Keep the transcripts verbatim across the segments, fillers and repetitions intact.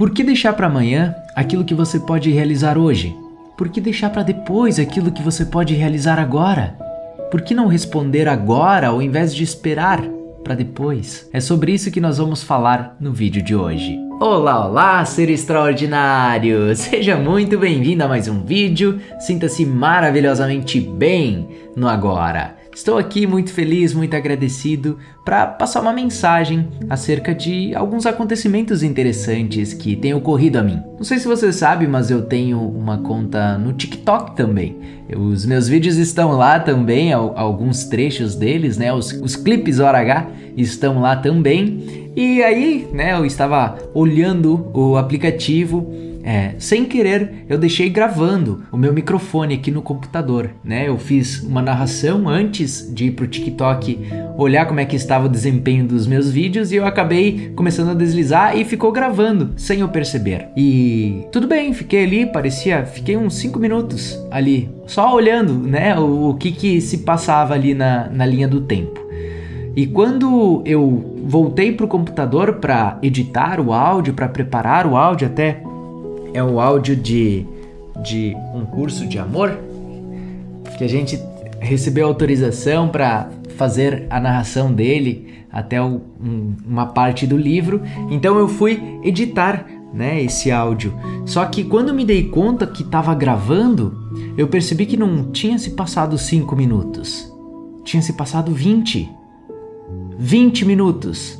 Por que deixar para amanhã aquilo que você pode realizar hoje? Por que deixar para depois aquilo que você pode realizar agora? Por que não responder agora ao invés de esperar para depois? É sobre isso que nós vamos falar no vídeo de hoje. Olá, olá, ser extraordinário! Seja muito bem-vindo a mais um vídeo. Sinta-se maravilhosamente bem no agora. Estou aqui muito feliz, muito agradecido para passar uma mensagem acerca de alguns acontecimentos interessantes que têm ocorrido a mim. Não sei se você sabe, mas eu tenho uma conta no TikTok também. Os meus vídeos estão lá também, alguns trechos deles, né? Os, os clipes hora H estão lá também. E aí, né, eu estava olhando o aplicativo. É, sem querer, eu deixei gravando o meu microfone aqui no computador, né? Eu fiz uma narração antes de ir pro TikTok olhar como é que estava o desempenho dos meus vídeos e eu acabei começando a deslizar e ficou gravando, sem eu perceber. E tudo bem, fiquei ali, parecia, fiquei uns cinco minutos ali, só olhando, né, o, o que que se passava ali na, na linha do tempo. E quando eu voltei pro computador para editar o áudio, para preparar o áudio, até é o áudio de, de um curso de amor, que a gente recebeu autorização para fazer a narração dele até o, um, uma parte do livro. Então eu fui editar, né, esse áudio. Só que quando me dei conta que estava gravando, eu percebi que não tinha se passado cinco minutos. Tinha se passado vinte. vinte minutos.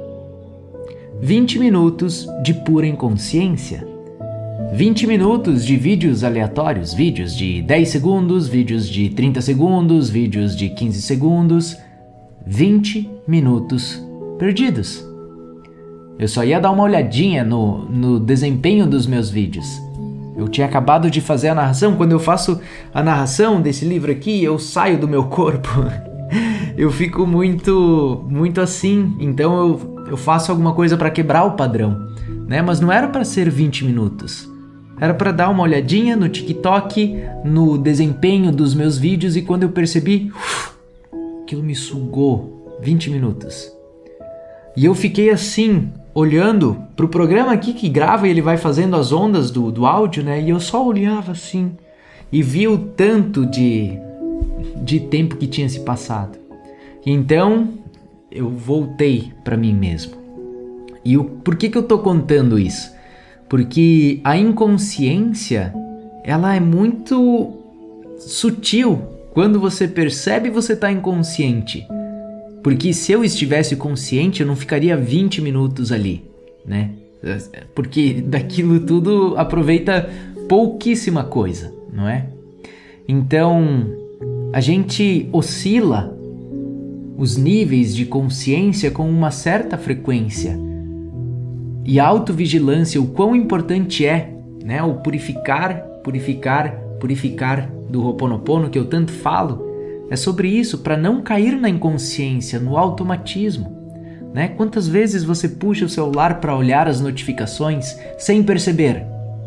vinte minutos de pura inconsciência. vinte minutos de vídeos aleatórios, vídeos de dez segundos, vídeos de trinta segundos, vídeos de quinze segundos, vinte minutos perdidos. Eu só ia dar uma olhadinha no, no desempenho dos meus vídeos. Eu tinha acabado de fazer a narração. Quando eu faço a narração desse livro aqui, eu saio do meu corpo. Eu fico muito, muito assim. Então eu, eu faço alguma coisa para quebrar o padrão, né? Mas não era para ser vinte minutos. Era para dar uma olhadinha no TikTok, no desempenho dos meus vídeos, e quando eu percebi, uf, aquilo me sugou vinte minutos. E eu fiquei assim, olhando pro programa aqui que grava e ele vai fazendo as ondas do, do áudio, né? E eu só olhava assim e vi o tanto de, de tempo que tinha se passado. Então eu voltei para mim mesmo. E o, por que que eu tô contando isso? Porque a inconsciência, ela é muito sutil. Quando você percebe, você está inconsciente. Porque se eu estivesse consciente, eu não ficaria vinte minutos ali, né? Porque daquilo tudo aproveita pouquíssima coisa, não é? Então, a gente oscila os níveis de consciência com uma certa frequência. E a autovigilância, o quão importante é, né? O purificar, purificar, purificar do Ho'oponopono que eu tanto falo, é sobre isso, para não cair na inconsciência, no automatismo, né? Quantas vezes você puxa o celular para olhar as notificações sem perceber?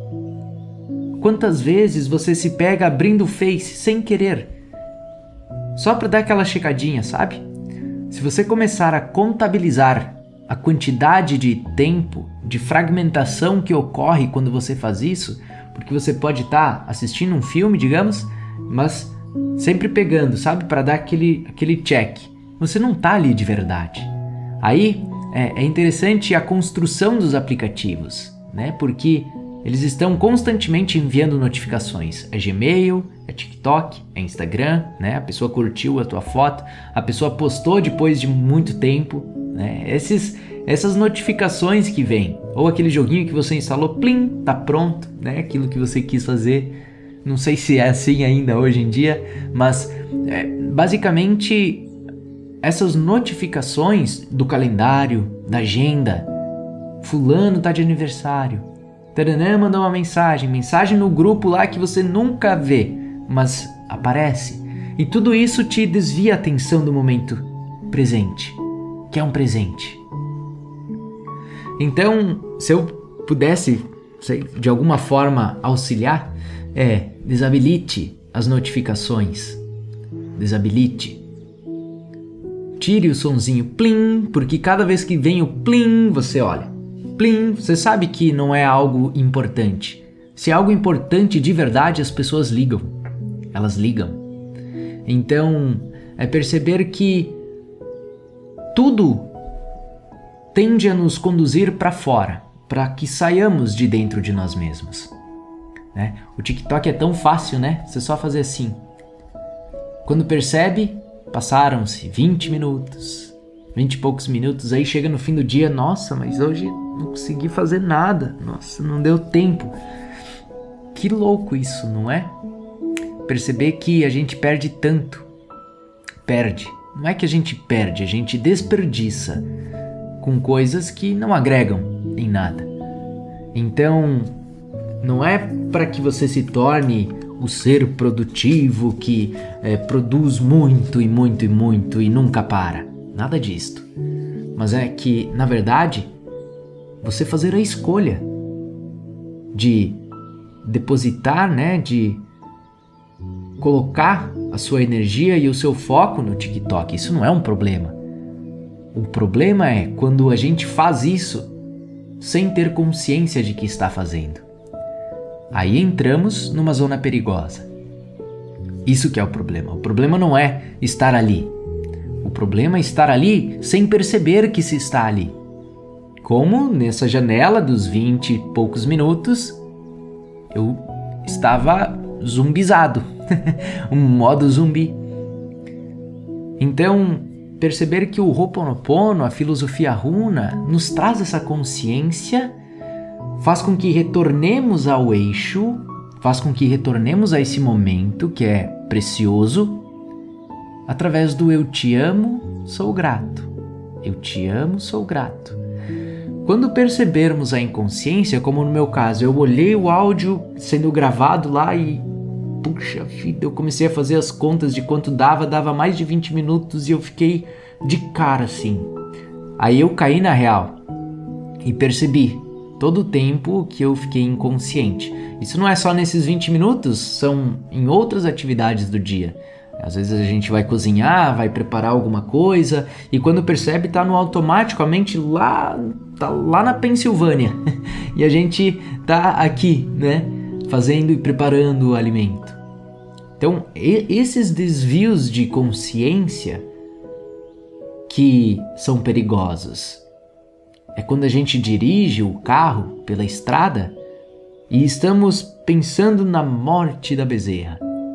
Quantas vezes você se pega abrindo o Face sem querer? Só para dar aquela checadinha, sabe? Se você começar a contabilizar a quantidade de tempo, de fragmentação que ocorre quando você faz isso, porque você pode estar assistindo um filme, digamos, mas sempre pegando, sabe, para dar aquele, aquele check. Você não está ali de verdade. Aí é, é interessante a construção dos aplicativos, né? Porque eles estão constantemente enviando notificações. É Gmail, é TikTok, é Instagram, né? A pessoa curtiu a tua foto, a pessoa postou depois de muito tempo, né? Esses, essas notificações que vêm, ou aquele joguinho que você instalou, plim, tá pronto, né? Aquilo que você quis fazer. Não sei se é assim ainda hoje em dia, mas é, basicamente essas notificações do calendário, da agenda, fulano tá de aniversário, taranã mandou uma mensagem, mensagem no grupo lá que você nunca vê, mas aparece. E tudo isso te desvia a atenção do momento presente, que é um presente. Então, se eu pudesse, sei, de alguma forma auxiliar, é, desabilite as notificações. Desabilite. Tire o sonzinho plim, porque cada vez que vem o plim, você olha. plim, você sabe que não é algo importante. Se é algo importante de verdade, as pessoas ligam. Elas ligam. Então, é perceber que tudo tende a nos conduzir para fora, para que saiamos de dentro de nós mesmos. Né? O TikTok é tão fácil, né? Você só fazer assim. Quando percebe, passaram-se vinte minutos, vinte e poucos minutos, aí chega no fim do dia, nossa, mas hoje não consegui fazer nada, nossa, não deu tempo. Que louco isso, não é? Perceber que a gente perde tanto. Perde. Não é que a gente perde, a gente desperdiça com coisas que não agregam em nada. Então, não é para que você se torne o ser produtivo que é, produz muito e muito e muito e nunca para. Nada disto. Mas é que, na verdade, você fazer a escolha de depositar, né, de colocar a sua energia e o seu foco no TikTok. Isso não é um problema. O problema é quando a gente faz isso sem ter consciência de que está fazendo. Aí entramos numa zona perigosa. Isso que é o problema. O problema não é estar ali. O problema é estar ali sem perceber que se está ali. Como nessa janela dos vinte e poucos minutos, eu estava zumbizado. Um modo zumbi. Então, perceber que o Ho'oponopono, a filosofia Huna, nos traz essa consciência, faz com que retornemos ao eixo, faz com que retornemos a esse momento que é precioso, através do eu te amo, sou grato. Eu te amo, sou grato. Quando percebermos a inconsciência, como no meu caso, eu olhei o áudio sendo gravado lá e, puxa vida, eu comecei a fazer as contas de quanto dava, dava mais de vinte minutos e eu fiquei de cara assim. Aí eu caí na real e percebi todo o tempo que eu fiquei inconsciente. Isso não é só nesses vinte minutos, são em outras atividades do dia. Às vezes a gente vai cozinhar, vai preparar alguma coisa e quando percebe tá no automático, a mente lá, tá lá na Pensilvânia e a gente tá aqui, né, fazendo e preparando o alimento. Então, e- esses desvios de consciência que são perigosos. É quando a gente dirige o carro pela estrada e estamos pensando na morte da bezerra.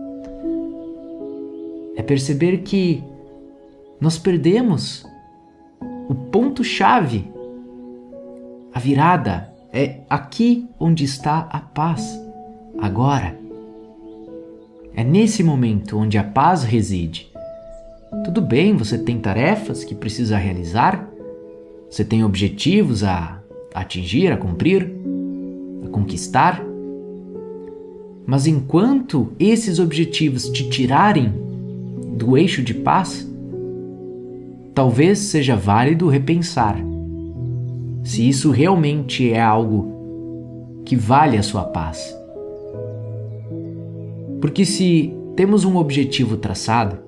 É perceber que nós perdemos o ponto-chave, a virada. É aqui onde está a paz, agora. É nesse momento onde a paz reside. Tudo bem, você tem tarefas que precisa realizar, você tem objetivos a atingir, a cumprir, a conquistar. Mas enquanto esses objetivos te tirarem do eixo de paz, talvez seja válido repensar se isso realmente é algo que vale a sua paz. Porque se temos um objetivo traçado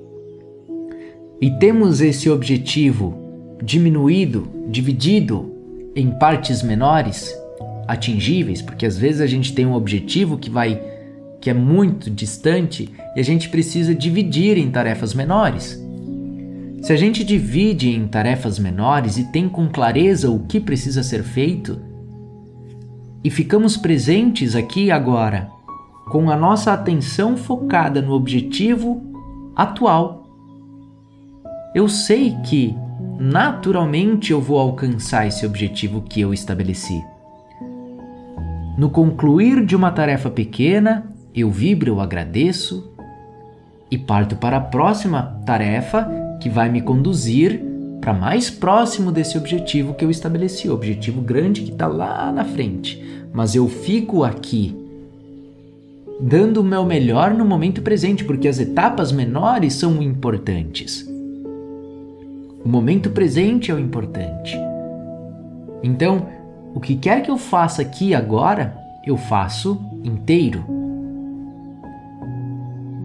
e temos esse objetivo diminuído, dividido em partes menores, atingíveis, porque às vezes a gente tem um objetivo que vai que é muito distante e a gente precisa dividir em tarefas menores. Se a gente divide em tarefas menores e tem com clareza o que precisa ser feito e ficamos presentes aqui e agora, com a nossa atenção focada no objetivo atual, eu sei que naturalmente eu vou alcançar esse objetivo que eu estabeleci. No concluir de uma tarefa pequena, eu vibro, eu agradeço e parto para a próxima tarefa que vai me conduzir para mais próximo desse objetivo que eu estabeleci, o objetivo grande que está lá na frente. Mas eu fico aqui dando o meu melhor no momento presente, porque as etapas menores são importantes. O momento presente é o importante. Então, o que quer que eu faça aqui agora, eu faço inteiro.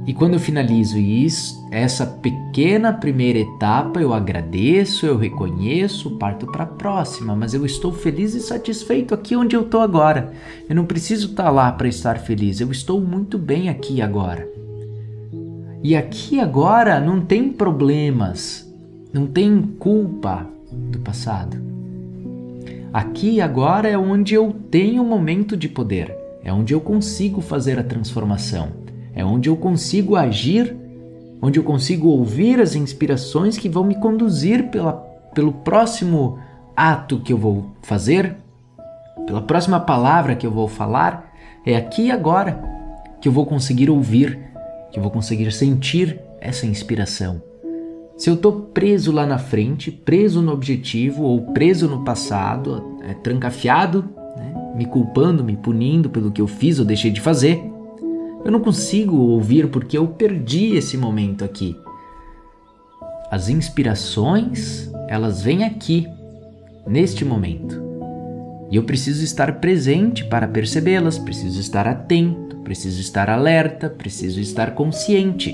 E quando eu finalizo isso, essa pequena primeira etapa, eu agradeço, eu reconheço, parto para a próxima, mas eu estou feliz e satisfeito aqui onde eu estou agora. Eu não preciso estar lá para estar feliz, eu estou muito bem aqui agora. E aqui agora não tem problemas, não tem culpa do passado. Aqui agora é onde eu tenho um momento de poder, é onde eu consigo fazer a transformação. É onde eu consigo agir, onde eu consigo ouvir as inspirações que vão me conduzir pela, pelo próximo ato que eu vou fazer, pela próxima palavra que eu vou falar. É aqui e agora que eu vou conseguir ouvir, que eu vou conseguir sentir essa inspiração. Se eu estou preso lá na frente, preso no objetivo ou preso no passado, é, trancafiado, né, me culpando, me punindo pelo que eu fiz ou deixei de fazer, eu não consigo ouvir porque eu perdi esse momento aqui. As inspirações, elas vêm aqui, neste momento. E eu preciso estar presente para percebê-las, preciso estar atento, preciso estar alerta, preciso estar consciente.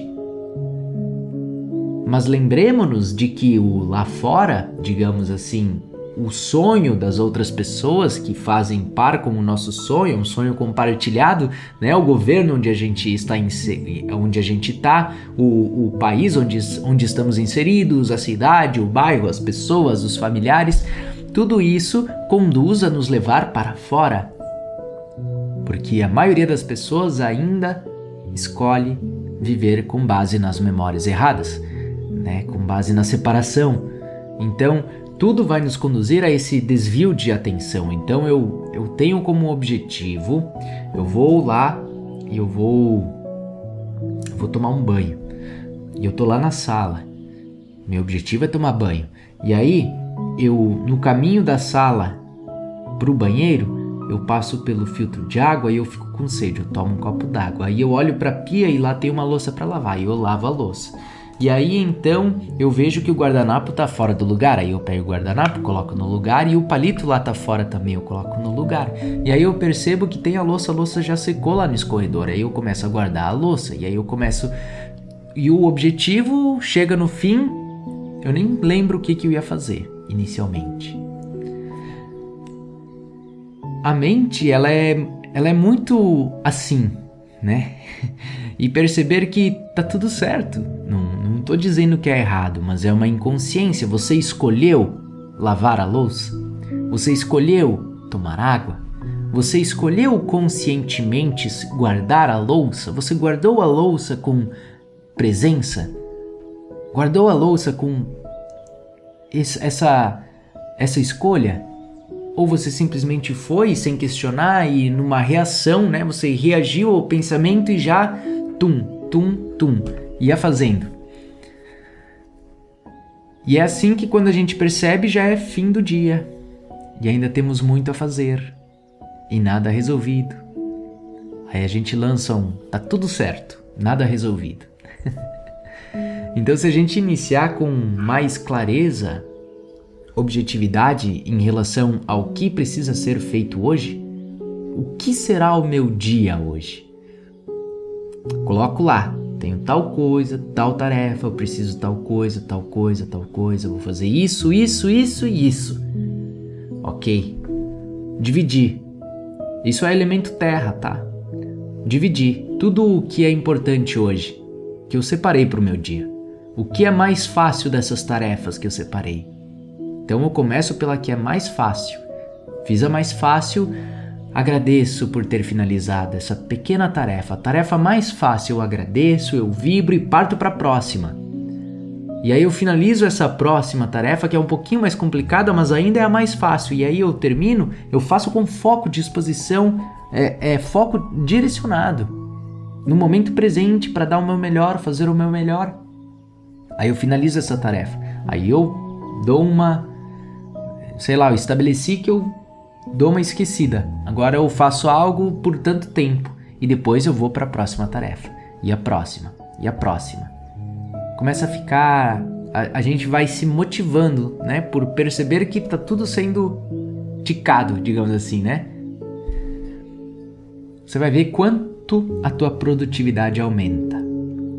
Mas lembremos-nos de que o lá fora, digamos assim, o sonho das outras pessoas que fazem par com o nosso sonho, um sonho compartilhado, né? O governo onde a gente está, onde a gente está, o, o país onde, onde estamos inseridos, a cidade, o bairro, as pessoas, os familiares, tudo isso conduz a nos levar para fora. Porque a maioria das pessoas ainda escolhe viver com base nas memórias erradas, né? Com base na separação. Então, tudo vai nos conduzir a esse desvio de atenção. Então eu, eu tenho como objetivo, eu vou lá e eu vou, eu vou tomar um banho. E eu tô lá na sala. Meu objetivo é tomar banho. E aí, eu no caminho da sala pro banheiro, eu passo pelo filtro de água e eu fico com sede. Eu tomo um copo d'água. Aí eu olho pra pia e lá tem uma louça para lavar. E eu lavo a louça. E aí então eu vejo que o guardanapo tá fora do lugar, aí eu pego o guardanapo, coloco no lugar e o palito lá tá fora também, eu coloco no lugar. E aí eu percebo que tem a louça, a louça já secou lá no escorredor, aí eu começo a guardar a louça e aí eu começo... E o objetivo chega no fim, eu nem lembro o que, que eu ia fazer inicialmente. A mente, ela é, ela é muito assim, né? E perceber que tá tudo certo. Não, não tô dizendo que é errado, mas é uma inconsciência. Você escolheu lavar a louça? Você escolheu tomar água? Você escolheu conscientemente guardar a louça? Você guardou a louça com presença? Guardou a louça com essa, essa escolha? Ou você simplesmente foi sem questionar e numa reação, né? Você reagiu ao pensamento e já tum, tum, tum, ia fazendo. E é assim que quando a gente percebe já é fim do dia. E ainda temos muito a fazer. E nada resolvido. Aí a gente lança um, tá tudo certo, nada resolvido. Então se a gente iniciar com mais clareza, objetividade em relação ao que precisa ser feito hoje, o que será o meu dia hoje? Coloco lá, tenho tal coisa, tal tarefa, eu preciso tal coisa, tal coisa, tal coisa, vou fazer isso, isso, isso e isso. Ok. Dividir. Isso é elemento terra, tá? Dividir tudo o que é importante hoje, que eu separei para o meu dia. O que é mais fácil dessas tarefas que eu separei? Então eu começo pela que é mais fácil. Fiz a mais fácil, agradeço por ter finalizado essa pequena tarefa. A tarefa mais fácil eu agradeço, eu vibro e parto para a próxima. E aí eu finalizo essa próxima tarefa que é um pouquinho mais complicada, mas ainda é a mais fácil. E aí eu termino, eu faço com foco, disposição, é, é foco direcionado. No momento presente para dar o meu melhor, fazer o meu melhor. Aí eu finalizo essa tarefa. Aí eu dou uma... sei lá, eu estabeleci que eu dou uma esquecida. Agora eu faço algo por tanto tempo e depois eu vou para a próxima tarefa. E a próxima, e a próxima. Começa a ficar... A, a gente vai se motivando, né? Por perceber que tá tudo sendo ticado, digamos assim, né? Você vai ver quanto a tua produtividade aumenta.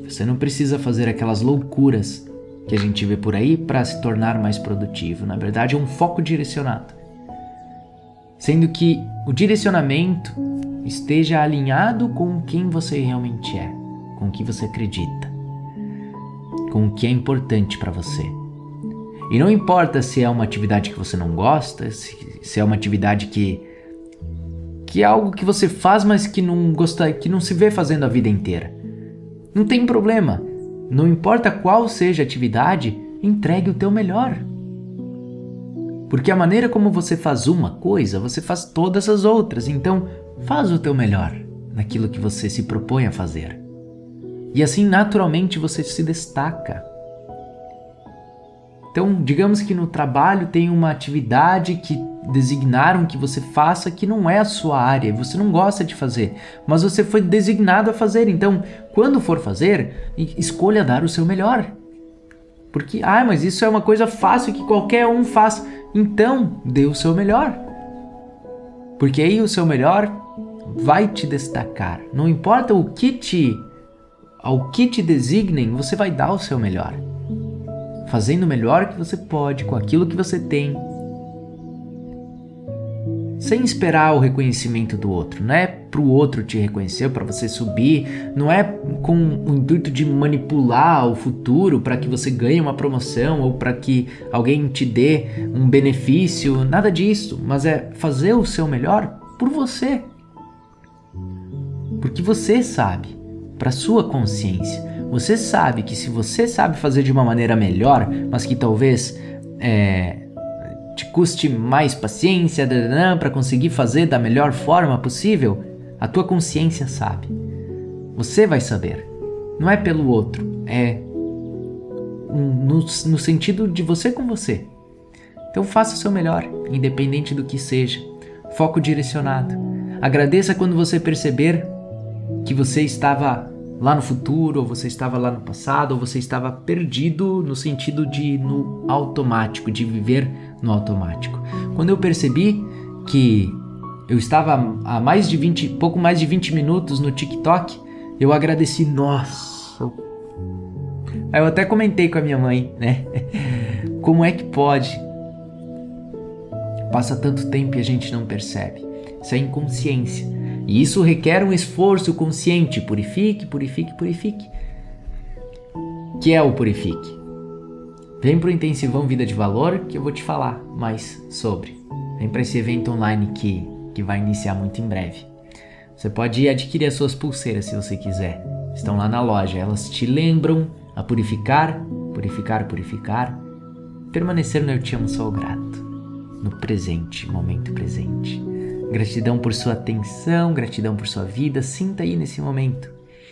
Você não precisa fazer aquelas loucuras que a gente vê por aí para se tornar mais produtivo. Na verdade, é um foco direcionado. Sendo que o direcionamento esteja alinhado com quem você realmente é, com o que você acredita, com o que é importante para você. E não importa se é uma atividade que você não gosta, se, se é uma atividade que, que é algo que você faz, mas que não gosta, que não se vê fazendo a vida inteira. Não tem problema. Não importa qual seja a atividade, entregue o teu melhor. Porque a maneira como você faz uma coisa, você faz todas as outras. Então, faz o teu melhor naquilo que você se propõe a fazer. E assim, naturalmente, você se destaca. Então, digamos que no trabalho tem uma atividade que designaram que você faça que não é a sua área, você não gosta de fazer, mas você foi designado a fazer. Então, quando for fazer, escolha dar o seu melhor. Porque, ah, mas isso é uma coisa fácil que qualquer um faz. Então, dê o seu melhor. Porque aí o seu melhor vai te destacar. Não importa o que te, ao que te designem, você vai dar o seu melhor. Fazendo o melhor que você pode, com aquilo que você tem. Sem esperar o reconhecimento do outro. Não é para o outro te reconhecer, para você subir. Não é com o intuito de manipular o futuro para que você ganhe uma promoção ou para que alguém te dê um benefício. Nada disso. Mas é fazer o seu melhor por você. Porque você sabe, para sua consciência. Você sabe que se você sabe fazer de uma maneira melhor, mas que talvez é, te custe mais paciência para conseguir fazer da melhor forma possível, a tua consciência sabe. Você vai saber. Não é pelo outro, é no, no sentido de você com você. Então faça o seu melhor, independente do que seja. Foco direcionado. Agradeça quando você perceber que você estava lá no futuro, ou você estava lá no passado, ou você estava perdido no sentido de no automático, de viver no automático. Quando eu percebi que eu estava há mais de vinte, pouco mais de vinte minutos no TikTok, eu agradeci, nossa. Aí eu até comentei com a minha mãe, né? Como é que pode? Passa tanto tempo e a gente não percebe. Isso é inconsciência. E isso requer um esforço consciente. Purifique, purifique, purifique. Que é o purifique? Vem para o Intensivão Vida de Valor que eu vou te falar mais sobre. Vem para esse evento online que, que vai iniciar muito em breve. Você pode adquirir as suas pulseiras se você quiser. Estão lá na loja. Elas te lembram a purificar, purificar, purificar. Permanecer no Eu Te Amo, Sou Grato. No presente, momento presente. Gratidão por sua atenção, gratidão por sua vida. Sinta aí nesse momento.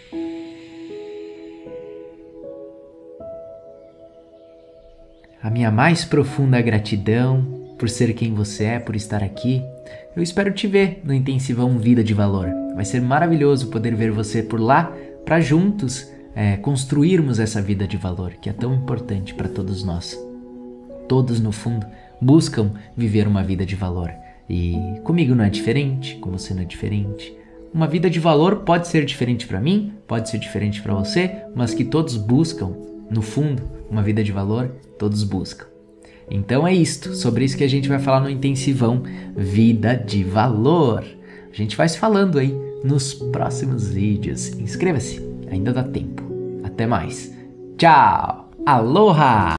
A minha mais profunda gratidão por ser quem você é, por estar aqui. Eu espero te ver no Intensivão Vida de Valor. Vai ser maravilhoso poder ver você por lá para juntos é, construirmos essa vida de valor que é tão importante para todos nós. Todos, no fundo, buscam viver uma vida de valor. E comigo não é diferente, com você não é diferente. Uma vida de valor pode ser diferente para mim, pode ser diferente para você, mas que todos buscam, no fundo, uma vida de valor, todos buscam. Então é isto, sobre isso que a gente vai falar no Intensivão Vida de Valor. A gente vai se falando aí nos próximos vídeos. Inscreva-se, ainda dá tempo. Até mais. Tchau! Aloha!